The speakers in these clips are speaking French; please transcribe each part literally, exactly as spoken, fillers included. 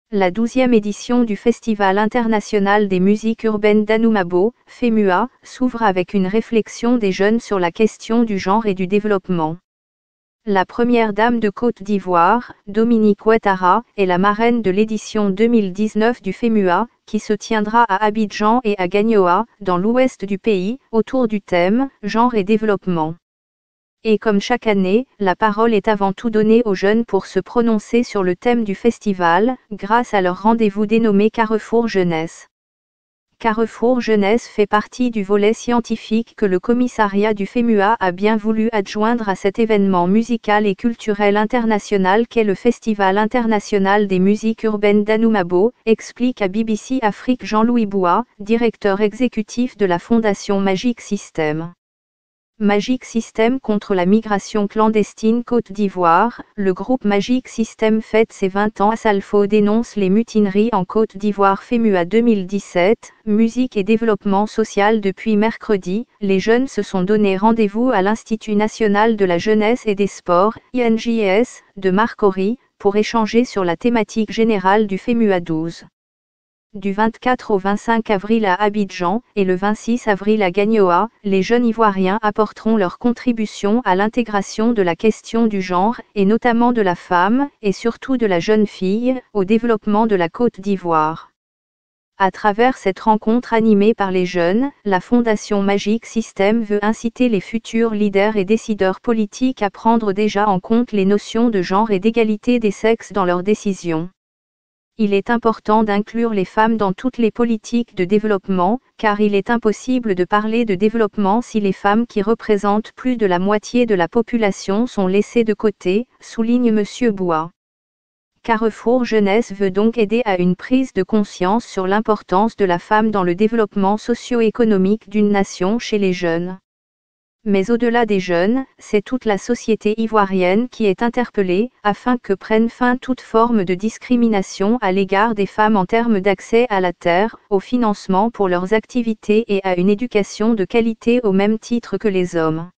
La douzième édition du Festival international des musiques urbaines d'Anoumabo, FEMUA, s'ouvre avec une réflexion des jeunes sur la question du genre et du développement. La première dame de Côte d'Ivoire, Dominique Ouattara, est la marraine de l'édition deux mille dix-neuf du FEMUA, qui se tiendra à Abidjan et à Gagnoa, dans l'ouest du pays, autour du thème « Genre et développement ». Et comme chaque année, la parole est avant tout donnée aux jeunes pour se prononcer sur le thème du festival, grâce à leur rendez-vous dénommé Carrefour Jeunesse. Carrefour Jeunesse fait partie du volet scientifique que le commissariat du FEMUA a bien voulu adjoindre à cet événement musical et culturel international qu'est le Festival international des musiques urbaines d'Anoumabo, explique à B B C Afrique Jean-Louis Boua, directeur exécutif de la fondation Magic System. Magic System contre la migration clandestine Côte d'Ivoire, le groupe Magic System fête ses vingt ans. Salfo dénonce les mutineries en Côte d'Ivoire. FEMUA deux mille dix-sept, musique et développement social. Depuis mercredi, les jeunes se sont donné rendez-vous à l'Institut national de la jeunesse et des sports, I N J S, de Marcory, pour échanger sur la thématique générale du FEMUA douze. Du vingt-quatre au vingt-cinq avril à Abidjan, et le vingt-six avril à Gagnoa, les jeunes Ivoiriens apporteront leur contribution à l'intégration de la question du genre, et notamment de la femme, et surtout de la jeune fille, au développement de la Côte d'Ivoire. À travers cette rencontre animée par les jeunes, la Fondation Magic System veut inciter les futurs leaders et décideurs politiques à prendre déjà en compte les notions de genre et d'égalité des sexes dans leurs décisions. Il est important d'inclure les femmes dans toutes les politiques de développement, car il est impossible de parler de développement si les femmes qui représentent plus de la moitié de la population sont laissées de côté, souligne M. Boua. Carrefour Jeunesse veut donc aider à une prise de conscience sur l'importance de la femme dans le développement socio-économique d'une nation chez les jeunes. Mais au-delà des jeunes, c'est toute la société ivoirienne qui est interpellée, afin que prenne fin toute forme de discrimination à l'égard des femmes en termes d'accès à la terre, au financement pour leurs activités et à une éducation de qualité au même titre que les hommes.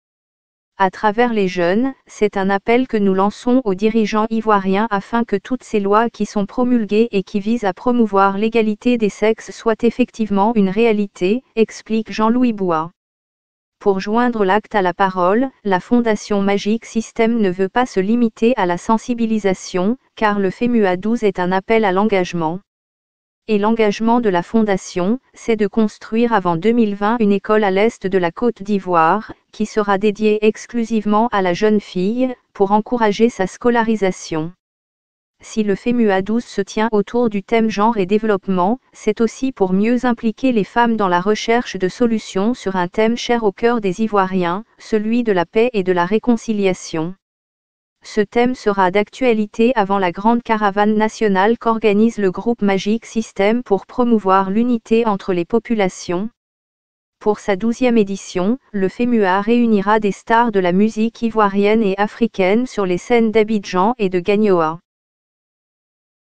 À travers les jeunes, c'est un appel que nous lançons aux dirigeants ivoiriens afin que toutes ces lois qui sont promulguées et qui visent à promouvoir l'égalité des sexes soient effectivement une réalité, explique Jean-Louis Boua. Pour joindre l'acte à la parole, la Fondation Magic System ne veut pas se limiter à la sensibilisation, car le FEMUA douze est un appel à l'engagement. Et l'engagement de la Fondation, c'est de construire avant deux mille vingt une école à l'est de la Côte d'Ivoire, qui sera dédiée exclusivement à la jeune fille, pour encourager sa scolarisation. Si le FEMUA douze se tient autour du thème genre et développement, c'est aussi pour mieux impliquer les femmes dans la recherche de solutions sur un thème cher au cœur des Ivoiriens, celui de la paix et de la réconciliation. Ce thème sera d'actualité avant la grande caravane nationale qu'organise le groupe Magic System pour promouvoir l'unité entre les populations. Pour sa douzième édition, le FEMUA réunira des stars de la musique ivoirienne et africaine sur les scènes d'Abidjan et de Gagnoa.